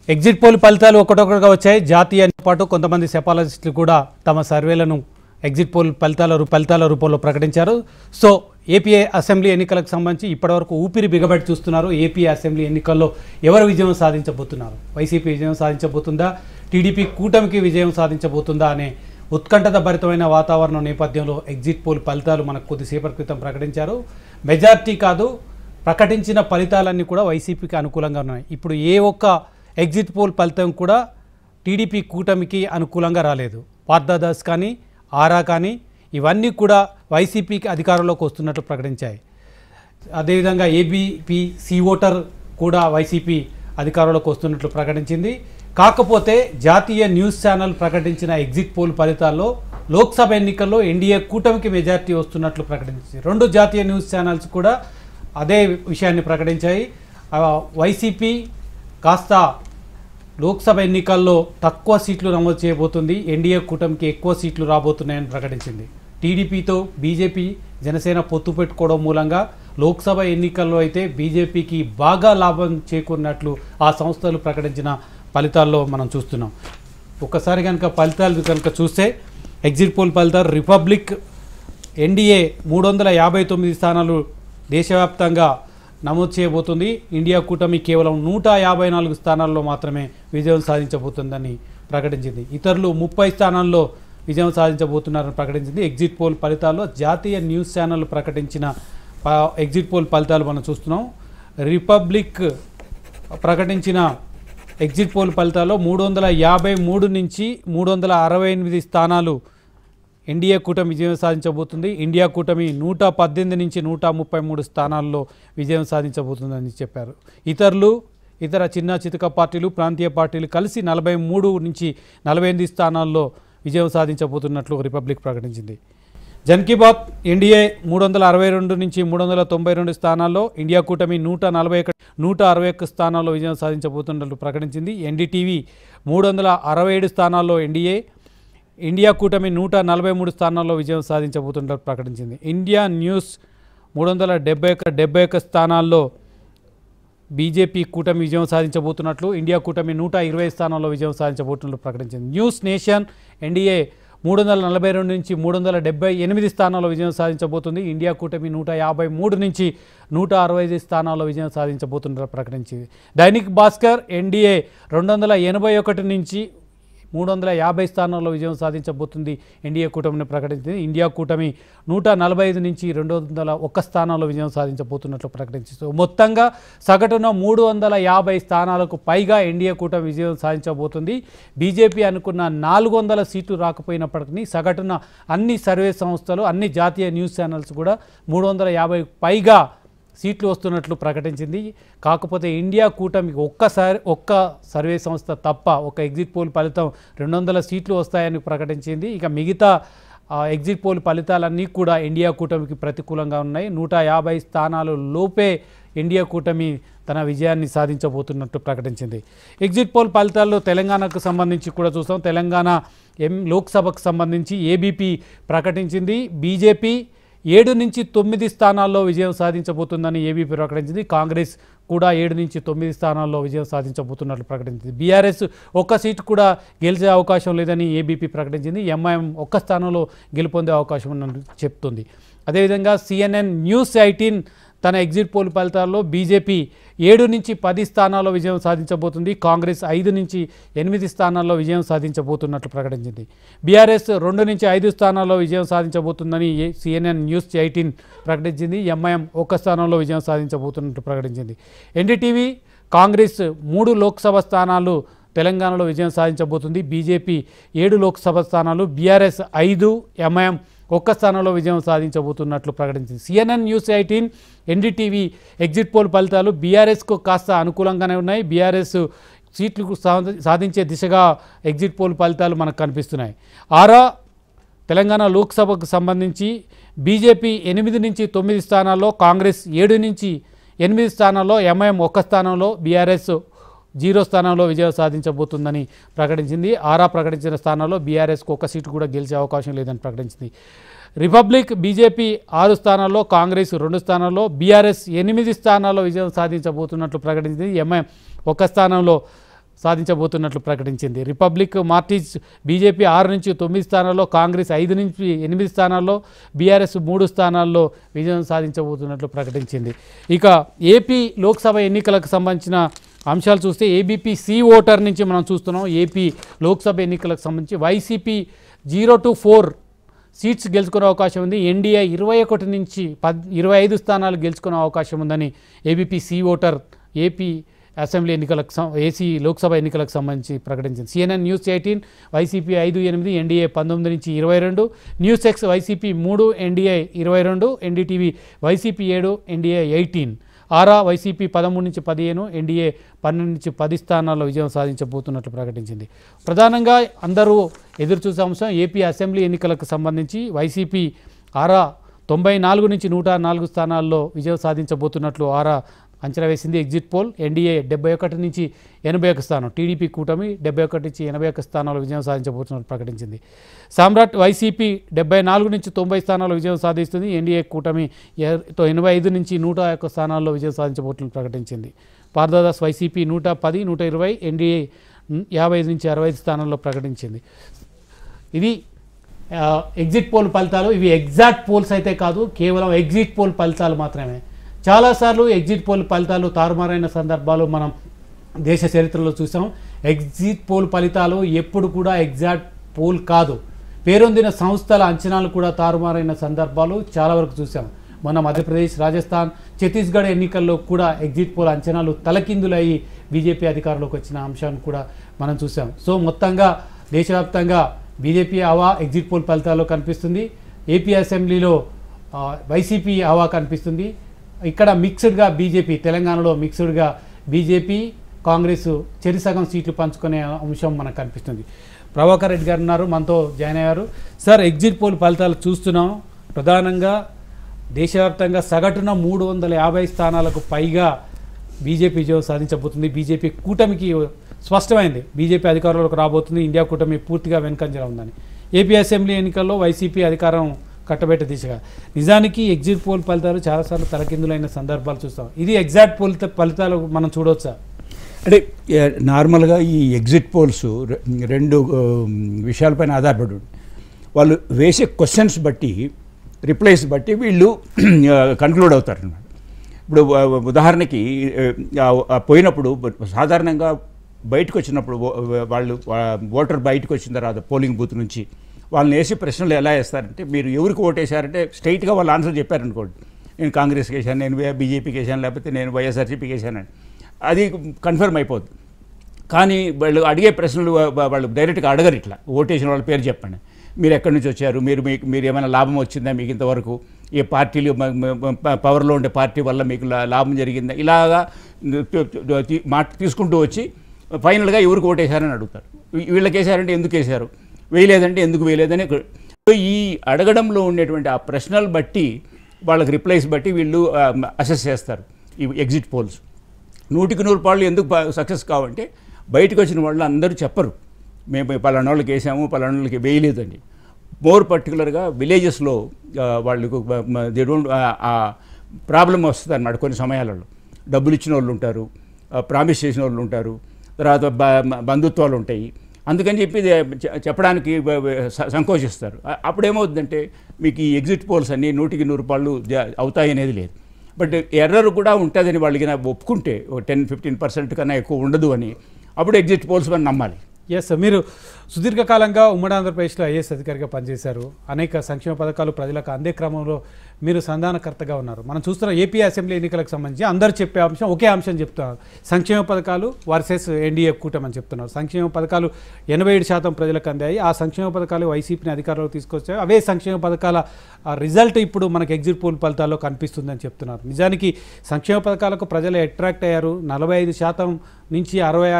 Exit poll ఫలితాలు ఒకటొకటిగా వచ్చాయి. జాతీయంతో పాటు కొంతమంది సెపాలజిస్టులు కూడా తమ సర్వేలను ఎగ్జిట్ పోల్ ఫలితాల రూపంలో ప్రకటించారు. సో ఏపీ అసెంబ్లీ ఎన్నికలకు సంబంధించి ఇప్పటివరకు ఊపిరి బిగబెట్టి చూస్తున్నారు. ఏపీ అసెంబ్లీ ఎన్నికల్లో ఎవరు విజయం సాధించబోతున్నారు? వైసీపీ విజయం సాధించబోతుందా? టీడీపీ కూటమికి విజయం సాధించబోతుందా అనే ఉత్కంఠత భరితమైన వాతావరణం నేపథ్యంలో ఎగ్జిట్ పోల్ ఫలితాలు మనకు కొద్దిసేపటి క్రితం ప్రకటించారు. మెజార్టీ కాదు, ప్రకటించిన ఫలితాలన్నీ కూడా వైసీపీకి అనుకూలంగా ఉన్నాయి. ఇప్పుడు ఏ ఒక్క ఎగ్జిట్ పోల్ ఫలితం కూడా టీడీపీ కూటమికి అనుకూలంగా రాలేదు. పార్థదాస్ కానీ ఆరా కానీ ఇవన్నీ కూడా వైసీపీకి అధికారంలోకి వస్తున్నట్లు ప్రకటించాయి. అదేవిధంగా ఏబీపీ సి ఓటర్ కూడా వైసీపీ అధికారంలోకి వస్తున్నట్లు ప్రకటించింది. కాకపోతే జాతీయ న్యూస్ ఛానల్ ప్రకటించిన ఎగ్జిట్ పోల్ ఫలితాల్లో లోక్సభ ఎన్నికల్లో ఎన్డీఏ కూటమికి మెజార్టీ వస్తున్నట్లు ప్రకటించింది. రెండు జాతీయ న్యూస్ ఛానల్స్ కూడా అదే విషయాన్ని ప్రకటించాయి. వైసీపీ కాస్త లోక్సభ ఎన్నికల్లో తక్కువ సీట్లు నమోదు చేయబోతుంది, ఎన్డీఏ కూటమికి ఎక్కువ సీట్లు రాబోతున్నాయని ప్రకటించింది. టీడీపీతో బీజేపీ జనసేన పొత్తు పెట్టుకోవడం మూలంగా లోక్సభ ఎన్నికల్లో అయితే బీజేపీకి బాగా లాభం చేకూరినట్లు ఆ సంస్థలు ప్రకటించిన ఫలితాల్లో మనం చూస్తున్నాం. ఒక్కసారి కనుక ఫలితాలు కనుక చూస్తే ఎగ్జిట్ పోల్ ఫలితాలు రిపబ్లిక్ ఎన్డీఏ 359 స్థానాలు దేశవ్యాప్తంగా నమోదు చేయబోతుంది. ఇండియా కూటమి కేవలం 154 స్థానాల్లో మాత్రమే విజయం సాధించబోతుందని ప్రకటించింది. ఇతరులు 30 స్థానాల్లో విజయం సాధించబోతున్నారని ప్రకటించింది. ఎగ్జిట్ పోల్ ఫలితాల్లో జాతీయ న్యూస్ ఛానల్ ప్రకటించిన ఎగ్జిట్ పోల్ ఫలితాలు మనం చూస్తున్నాం. రిపబ్లిక్ ప్రకటించిన ఎగ్జిట్ పోల్ ఫలితాల్లో 353 నుంచి 368 స్థానాలు ఎన్డీఏ కూటమి విజయం సాధించబోతుంది. ఇండియా కూటమి 118 నుంచి 133 స్థానాల్లో విజయం సాధించబోతుందని చెప్పారు. ఇతర చిన్న చితక పార్టీలు, ప్రాంతీయ పార్టీలు కలిసి 43 నుంచి 48 స్థానాల్లో విజయం సాధించబోతున్నట్లు రిపబ్లిక్ ప్రకటించింది. జన్ కీ బాత్ ఎన్డీఏ 362 నుంచి 392 స్థానాల్లో, ఇండియా కూటమి 161 స్థానాల్లో విజయం సాధించబోతున్నట్లు ప్రకటించింది. ఎన్డీటీవీ 367 స్థానాల్లో ఇండియా కూటమి 143 స్థానాల్లో విజయం సాధించబోతున్నట్లు ప్రకటించింది. ఇండియా న్యూస్ 371 స్థానాల్లో బీజేపీ కూటమి విజయం సాధించబోతున్నట్లు, ఇండియా కూటమి 120 స్థానాల్లో విజయం సాధించబోతున్నట్లు ప్రకటించింది. న్యూస్ నేషన్ ఎన్డీఏ 342 నుంచి 378 స్థానాల్లో విజయం సాధించబోతుంది. ఇండియా కూటమి 153 నుంచి 165 స్థానాల్లో విజయం సాధించబోతున్నట్లు ప్రకటించింది. దైనిక్ భాస్కర్ ఎన్డీఏ 281 నుంచి 350 స్థానాల్లో విజయం సాధించబోతుంది ఎన్డీఏ కూటమిని ప్రకటించింది. ఇండియా కూటమి 145 నుంచి 201 స్థానాల్లో విజయం సాధించబోతున్నట్లు ప్రకటించింది. మొత్తంగా సగటున 350 స్థానాలకు పైగా ఎన్డీఏ కూటమి విజయం సాధించబోతుంది. బీజేపీ అనుకున్న 400 సీట్లు రాకపోయినప్పటికీ సగటున అన్ని సర్వే సంస్థలు, అన్ని జాతీయ న్యూస్ ఛానల్స్ కూడా 350 పైగా సీట్లు వస్తున్నట్లు ప్రకటించింది. కాకపోతే ఇండియా కూటమికి ఒక్క సర్వే సంస్థ తప్ప, ఒక ఎగ్జిట్ పోల్ ఫలితం 200 సీట్లు వస్తాయని ప్రకటించింది. ఇక మిగతా ఎగ్జిట్ పోల్ ఫలితాలన్నీ కూడా ఇండియా కూటమికి ప్రతికూలంగా ఉన్నాయి. 150 స్థానాలు లోపే ఇండియా కూటమి తన విజయాన్ని సాధించబోతున్నట్టు ప్రకటించింది. ఎగ్జిట్ పోల్ ఫలితాల్లో తెలంగాణకు సంబంధించి కూడా చూస్తాం. తెలంగాణ లోక్సభకు సంబంధించి ఏబీపీ ప్రకటించింది. బీజేపీ 7 నుంచి 9 స్థానాల్లో విజయం సాధించబోతుందని ఏబీపీ ప్రకటించింది. కాంగ్రెస్ కూడా 7 నుంచి 9 స్థానాల్లో విజయం సాధించబోతున్నట్లు ప్రకటించింది. బీఆర్ఎస్ ఒక్క సీటు కూడా గెలిచే అవకాశం లేదని ఏబీపీ ప్రకటించింది. ఎంఐఎం ఒక్క స్థానంలో గెలుపొందే అవకాశం ఉందని చెప్తుంది. అదేవిధంగా CNN న్యూస్ 18 తన ఎగ్జిట్ పోల్ ఫలితాల్లో బీజేపీ 7 నుంచి 10 స్థానాల్లో విజయం సాధించబోతుంది. కాంగ్రెస్ 5 నుంచి 8 స్థానాల్లో విజయం సాధించబోతున్నట్లు ప్రకటించింది. బీఆర్ఎస్ 2 నుంచి 5 స్థానాల్లో విజయం సాధించబోతుందని CNN న్యూస్ 18 ప్రకటించింది. ఎంఐఎం ఒక్క స్థానంలో విజయం సాధించబోతున్నట్లు ప్రకటించింది. ఎన్డీటీవీ కాంగ్రెస్ 3 లోక్సభ స్థానాలు తెలంగాణలో విజయం సాధించబోతుంది. బీజేపీ 7 లోక్సభ స్థానాలు, బీఆర్ఎస్ 5, ఎంఐఎం ఒక్క స్థానంలో విజయం సాధించబోతున్నట్లు ప్రకటించింది. CNN news 18 NDTV exit poll ఫలితాలు బీఆర్ఎస్కు కాస్త అనుకూలంగానే ఉన్నాయి. బీఆర్ఎస్ సీట్లు సాధించే దిశగా ఎగ్జిట్ పోల్ ఫలితాలు మనకు కనిపిస్తున్నాయి. ఆరా తెలంగాణ లోక్సభకు సంబంధించి బీజేపీ 8 నుంచి 9 స్థానాల్లో, కాంగ్రెస్ 7 నుంచి 8 స్థానాల్లో, ఎంఐఎం ఒక్క స్థానంలో, బీఆర్ఎస్ 0 స్థానంలో విజయం సాధించబోతుందని ప్రకటించింది. ఆరా ప్రకటించిన స్థానాల్లో బీఆర్ఎస్కు ఒక్క సీటు కూడా గెలిచే అవకాశం లేదని ప్రకటించింది. రిపబ్లిక్ బీజేపీ 6 స్థానాల్లో, కాంగ్రెస్ 2 స్థానాల్లో, బీఆర్ఎస్ 8 స్థానాల్లో విజయం సాధించబోతున్నట్లు ప్రకటించింది. ఎంఐఎం 1 స్థానంలో సాధించబోతున్నట్లు ప్రకటించింది. రిపబ్లిక్ మార్టీస్ బీజేపీ 6 నుంచి 9 స్థానాల్లో, కాంగ్రెస్ 5 నుంచి 8 స్థానాల్లో, బీఆర్ఎస్ 3 స్థానాల్లో విజయం సాధించబోతున్నట్లు ప్రకటించింది. ఇక ఏపీ లోక్సభ ఎన్నికలకు సంబంధించిన అంశాలు చూస్తే ఏబీపీ సి ఓటర్ నుంచి మనం చూస్తున్నాం. ఏపీ లోక్సభ ఎన్నికలకు సంబంధించి వైసీపీ 0 to 4 సీట్స్ గెలుచుకునే అవకాశం ఉంది. ఎన్డీఏ 21 నుంచి 25 స్థానాలు గెలుచుకునే అవకాశం ఉందని ABP C voter AP assembly ఎన్నికలకు ఏసీ లోక్సభ ఎన్నికలకు సంబంధించి ప్రకటించింది. CNN న్యూస్ 18 వైసీపీ 5-8, ఎన్డీఏ 19 నుంచి 22, news X YCP 3, NDA 22, NDTV YCP 7, NDA 18, Aara YCP 13 నుంచి 15, ఎన్డీఏ 12 నుంచి 10 స్థానాల్లో విజయం సాధించబోతున్నట్లు ప్రకటించింది. ప్రధానంగా అందరూ ఎదురుచూసే అంశం ఏపీ అసెంబ్లీ ఎన్నికలకు సంబంధించి వైసీపీ ఆరా 94 నుంచి 104 స్థానాల్లో విజయం సాధించబోతున్నట్లు ఆరా అంచనా వేసింది. ఎగ్జిట్ పోల్ ఎన్డీఏ 71 నుంచి 81 స్థానం, టీడీపీ కూటమి 71 నుంచి 81 స్థానాల్లో విజయం సాధించబోతున్నట్లు ప్రకటించింది. సామ్రాట్ వైసీపీ 74 నుంచి 90 స్థానాల్లో విజయం సాధిస్తుంది. ఎన్డీఏ కూటమి 85 నుంచి 101 స్థానాల్లో విజయం సాధించబోతున్నట్లు ప్రకటించింది. పార్దాదాస్ వైసీపీ 110, 120, ఎన్డీఏ 55 నుంచి 65 స్థానాల్లో ప్రకటించింది. ఇది ఎగ్జిట్ పోల్ ఫలితాలు. ఇవి ఎగ్జాక్ట్ పోల్స్ అయితే కాదు, కేవలం ఎగ్జిట్ పోల్ ఫలితాలు మాత్రమే. చాలాసార్లు ఎగ్జిట్ పోల్ ఫలితాలు తారుమారైన సందర్భాలు మనం దేశ చరిత్రలో చూసాం. ఎగ్జిట్ పోల్ ఫలితాలు ఎప్పుడు కూడా ఎగ్జాక్ట్ పోల్ కాదు. పేరొందిన సంస్థల అంచనాలు కూడా తారుమారైన సందర్భాలు చాలా వరకు చూసాం. మన మధ్యప్రదేశ్, రాజస్థాన్, ఛత్తీస్గఢ్ ఎన్నికల్లో కూడా ఎగ్జిట్ పోల్ అంచనాలు తలకిందులయ్యి బీజేపీ అధికారంలోకి వచ్చిన అంశాన్ని కూడా మనం చూసాం. సో మొత్తంగా దేశవ్యాప్తంగా బీజేపీ హవా ఎగ్జిట్ పోల్ ఫలితాల్లో కనిపిస్తుంది. ఏపీ అసెంబ్లీలో వైసీపీ హవా కనిపిస్తుంది. ఇక్కడ మిక్స్డ్గా బీజేపీ, తెలంగాణలో మిక్స్డ్గా బీజేపీ కాంగ్రెస్ చెరిసగం సీట్లు పంచుకునే అంశం మనకు కనిపిస్తుంది. ప్రభాకర్ రెడ్డి గారు ఉన్నారు, మనతో జాయిన్ అయ్యారు. సార్, ఎగ్జిట్ పోల్ ఫలితాలు చూస్తున్నాం. ప్రధానంగా దేశవ్యాప్తంగా సగటున 350 స్థానాలకు పైగా బీజేపీ విజయం సాధించబోతుంది. బీజేపీ కూటమికి స్పష్టమైంది, బీజేపీ అధికారంలోకి రాబోతుంది, ఇండియా కూటమి పూర్తిగా వెనుకంజలో ఉందని. ఏపీ అసెంబ్లీ ఎన్నికల్లో వైసీపీ అధికారం కట్టబెట్టే దిశగా. నిజానికి ఎగ్జిట్ పోల్ ఫలితాలు చాలాసార్లు తలకిందులైన సందర్భాలు చూస్తాం. ఇది ఎగ్జాక్ట్ పోల్ ఫలితాలు మనం చూడవచ్చా? అంటే నార్మల్గా ఈ ఎగ్జిట్ పోల్స్ రెండు విషయాలపైన ఆధారపడి ఉంటుంది. వాళ్ళు వేసే క్వశ్చన్స్ బట్టి, రిప్లైస్ బట్టి వీళ్ళు కన్క్లూడ్ అవుతారు అన్నమాట. ఇప్పుడు ఉదాహరణకి పోయినప్పుడు సాధారణంగా బయటకు వచ్చినప్పుడు వాళ్ళు ఓటర్ బయటకు వచ్చిన తర్వాత పోలింగ్ బూత్ నుంచి వాళ్ళని వేసి ప్రశ్నలు ఎలా వేస్తారంటే, మీరు ఎవరికి ఓటేశారంటే స్ట్రైట్గా వాళ్ళు ఆన్సర్ చెప్పారనుకోండి, నేను కాంగ్రెస్కి వేసాను, నేను బీజేపీకి వేసాను, లేకపోతే నేను వైఎస్ఆర్సీపీకి వేసానని, అది కన్ఫర్మ్ అయిపోద్ది. కానీ వాళ్ళు అడిగే ప్రశ్నలు వాళ్ళు డైరెక్ట్గా అడగరు. ఇట్లా ఓటేసిన వాళ్ళ పేరు చెప్పండి, మీరు ఎక్కడి నుంచి వచ్చారు, మీరు ఏమైనా లాభం వచ్చిందా మీకు ఇంతవరకు, ఏ పార్టీలు పవర్లో ఉండే పార్టీ వల్ల మీకు లాభం జరిగిందా, ఇలాగా తీసుకుంటూ వచ్చి ఫైనల్గా ఎవరికి ఓటేశారని అడుగుతారు. వీళ్ళకి వేసారంటే ఎందుకు వేశారు, వేయలేదంటే ఎందుకు వేయలేదని. ఈ అడగడంలో ఉండేటువంటి ఆ ప్రశ్నలు బట్టి, వాళ్ళకి రిప్లైస్ బట్టి వీళ్ళు అసెస్ చేస్తారు ఈ ఎగ్జిట్ పోల్స్. 100% ఎందుకు సక్సెస్ కావంటే, బయటకు వచ్చిన వాళ్ళు అందరూ చెప్పరు మేము పలానా వాళ్ళకి వేసాము, పలానా వాళ్ళకి వేయలేదండి. మోర్ పర్టికులర్గా విలేజెస్లో వాళ్ళకు ప్రాబ్లం వస్తుంది అన్నమాట. కొన్ని సమయాలలో డబ్బులు ఇచ్చిన వాళ్ళు ఉంటారు, ప్రామిస్ చేసిన వాళ్ళు ఉంటారు, తర్వాత బంధుత్వాలు ఉంటాయి. అందుకని చెప్పి చెప్పడానికి సంకోచిస్తారు. అప్పుడు ఏమవుతుందంటే, మీకు ఈ ఎగ్జిట్ పోల్స్ అన్నీ 100% అవుతాయి అనేది లేదు. బట్ ఎర్రర్ కూడా ఉంటుందని వాళ్ళకి ఒప్పుకుంటే 10-15% కన్నా ఎక్కువ ఉండదు అని, అప్పుడు ఎగ్జిట్ పోల్స్ మనం నమ్మాలి. ఎస్, మీరు సుదీర్ఘకాలంగా ఉమ్మడి ఆంధ్రప్రదేశ్లో ఐఏఎస్ అధికారిగా పనిచేశారు. అనేక సంక్షేమ పథకాలు ప్రజలకు అందే క్రమంలో మీరు సంధానకర్తగా ఉన్నారు. మనం చూస్తున్న ఏపీ అసెంబ్లీ ఎన్నికలకు సంబంధించి అందరూ చెప్పే అంశం ఒకే అంశం చెప్తున్నారు, సంక్షేమ పథకాలు వర్సెస్ ఎన్డీఏ కూటమి అని చెప్తున్నారు. సంక్షేమ పథకాలు 87% ప్రజలకు అందాయి. ఆ సంక్షేమ పథకాలు వైసీపీని అధికారంలోకి తీసుకొచ్చాయి. అవే సంక్షేమ పథకాల రిజల్ట్ ఇప్పుడు మనకు ఎగ్జిట్ పోల్ ఫలితాల్లో కనిపిస్తుందని చెప్తున్నారు. నిజానికి సంక్షేమ పథకాలకు ప్రజలు అట్రాక్ట్ అయ్యారు. 45% నుంచి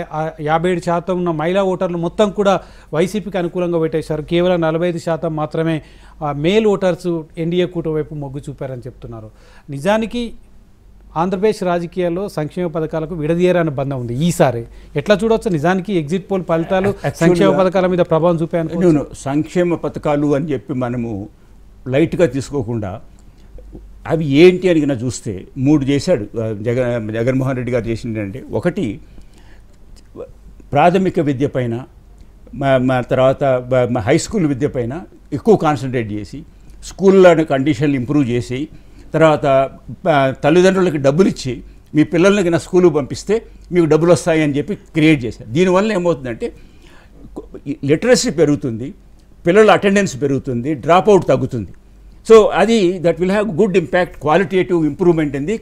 57% ఉన్న మహిళా ఓటర్లు మొత్తం కూడా వైసీపీకి అనుకూలంగా పెట్టేశారు. కేవలం 45% మాత్రమే మేల్ ఓటర్స్ ఎన్డీఏ కూటమి వైపు మొగ్గు చూపారని చెప్తున్నారు. నిజానికి ఆంధ్రప్రదేశ్ రాజకీయాల్లో సంక్షేమ పథకాలకు విడదీయరాని బంధం ఉంది. ఈసారి ఎట్లా చూడవచ్చు? నిజానికి ఎగ్జిట్ పోల్ ఫలితాలు సంక్షేమ పథకాల మీద ప్రభావం చూపాయను. సంక్షేమ పథకాలు అని చెప్పి మనము లైట్గా తీసుకోకుండా అవి ఏంటి అని చూస్తే 3 చేశాడు జగన్మోహన్ రెడ్డి గారు. చేసిందంటే, ఒకటి ప్రాథమిక విద్య పైన తర్వాత హై స్కూల్ విద్య పైన ఎక్కువ కాన్సన్ట్రేట్ చేసి స్కూల్లో కండిషన్లు ఇంప్రూవ్ చేసి తర్వాత తల్లిదండ్రులకి డబ్బులు ఇచ్చి మీ పిల్లలకి నా స్కూల్కి పంపిస్తే మీకు డబ్బులు వస్తాయి అని చెప్పి క్రియేట్ చేశారు. దీనివల్ల ఏమవుతుందంటే లిటరసీ పెరుగుతుంది, పిల్లల అటెండెన్స్ పెరుగుతుంది, డ్రాప్ అవుట్ తగ్గుతుంది. సో అది that will have good impact, qualitative improvement in the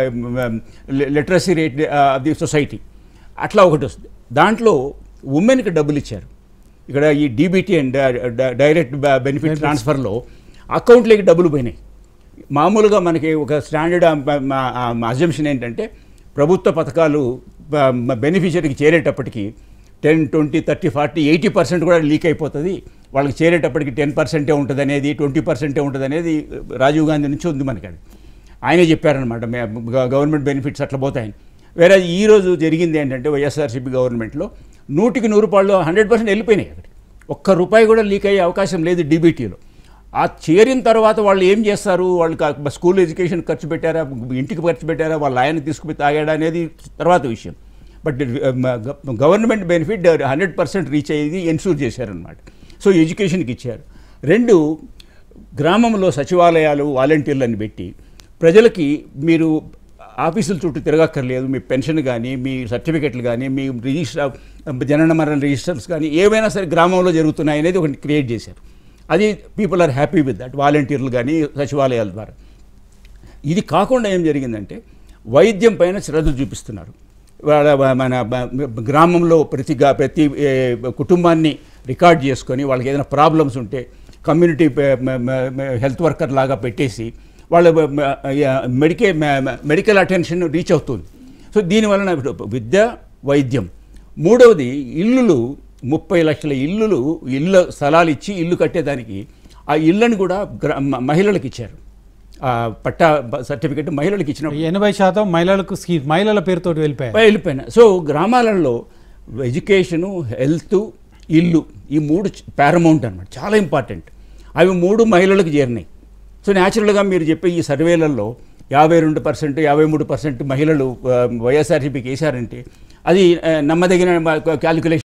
literacy rate of the society. అట్లా ఒకటి వస్తుంది. దాంట్లో ఉమెన్కి డబ్బులు ఇచ్చారు. ఇక్కడ ఈ డీబీటీ అండ్ డైరెక్ట్ బెనిఫిట్ ట్రాన్స్ఫర్లో అకౌంట్లోకి డబ్బులు పోయినాయి. మామూలుగా మనకి ఒక స్టాండర్డ్ అజంప్షన్ ఏంటంటే ప్రభుత్వ పథకాలు బెనిఫిషరీకి చేరేటప్పటికి 10, 20, 30, 40, 80% కూడా లీక్ అయిపోతుంది. వాళ్ళకి చేరేటప్పటికి 10% ఉంటుంది అనేది, 20% ఉంటుంది అనేది రాజీవ్ గాంధీ నుంచి ఉంది మనకి. అది ఆయనే చెప్పారనమాట, గవర్నమెంట్ బెనిఫిట్స్ అట్లా పోతాయని. వేరే ఈరోజు జరిగింది ఏంటంటే వైఎస్ఆర్సీపీ గవర్నమెంట్లో 100కి 100 రూపాయలు 100% వెళ్ళిపోయినాయి. అక్కడికి ఒక్క రూపాయి కూడా లీక్ అయ్యే అవకాశం లేదు డీబీటీలో. ఆ చేరిన తర్వాత వాళ్ళు ఏం చేస్తారు, వాళ్ళకి స్కూల్ ఎడ్యుకేషన్ ఖర్చు పెట్టారా, ఇంటికి ఖర్చు పెట్టారా, వాళ్ళ ఆయన తీసుకుపోయి తాగాడా అనేది తర్వాత విషయం. బట్ గవర్నమెంట్ బెనిఫిట్ 100% రీచ్ అయ్యేది ఎన్షూర్ చేశారనమాట. సో ఎడ్యుకేషన్కి ఇచ్చారు. 2, గ్రామంలో సచివాలయాలు వాలంటీర్లను పెట్టి ప్రజలకి మీరు ఆఫీసుల చుట్టూ తిరగక్కర్లేదు, మీ పెన్షన్ కానీ, మీ సర్టిఫికెట్లు కానీ, మీ రిజిస్టర్ జనన మరణ రిజిస్టర్స్ కానీ ఏవైనా సరే గ్రామంలో జరుగుతున్నాయి అనేది ఒకటి క్రియేట్ చేశారు. అది people are happy with that, వాలంటీర్లు కానీ సచివాలయాల ద్వారా. ఇది కాకుండా ఏం జరిగిందంటే వైద్యం పైన శ్రద్ధ చూపిస్తున్నారు. మన గ్రామంలో ప్రతి కుటుంబాన్ని రికార్డ్ చేసుకొని వాళ్ళకి ఏదైనా ప్రాబ్లమ్స్ ఉంటే కమ్యూనిటీ హెల్త్ వర్కర్ లాగా పెట్టేసి వాళ్ళ మెడికల్ అటెన్షన్ రీచ్ అవుతుంది. సో దీనివలన విద్య, వైద్యం. 3వది ఇల్లులు, 30 లక్షల ఇళ్ళ స్థలాలు ఇచ్చి ఇల్లు కట్టేదానికి ఆ ఇళ్ళని కూడా మహిళలకు ఇచ్చారు. పట్టా సర్టిఫికెట్ మహిళలకు ఇచ్చిన 80% మహిళలకు మహిళల పేరుతో వెళ్ళిపోయినా. సో గ్రామాలలో ఎడ్యుకేషను, హెల్త్, ఇల్లు ఈ 3 పారమౌంట్ అనమాట, చాలా ఇంపార్టెంట్. అవి 3 మహిళలకు చేరినాయి. సో న్యాచురల్గా మీరు చెప్పే ఈ సర్వేలలో 52%, 53% మహిళలు వైఎస్ఆర్సీపీకి వేశారంటే అది నమ్మదగిన క్యాలిక్యులేషన్